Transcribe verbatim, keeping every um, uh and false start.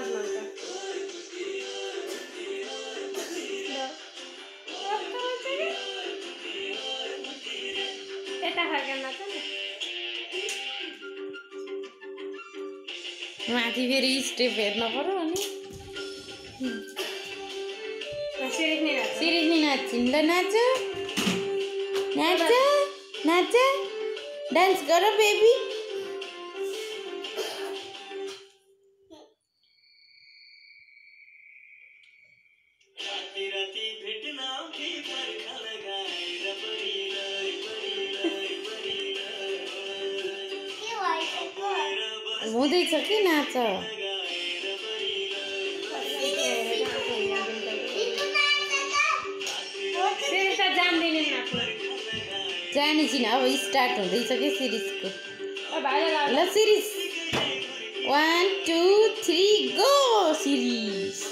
नाच्नुहुन्छ यता फर्केर नाच न माथि फेरि स्टेप हेर्न पर्यो अनि सिरिज नि नाच सिरिज नि नाच्छिन् ल नाच नाच नाच डान्स गर बेबी हुँदैछ कि नाच जाने छिन अब स्टार्ट हुँदैछ कि सिरिजको ल series one two three go series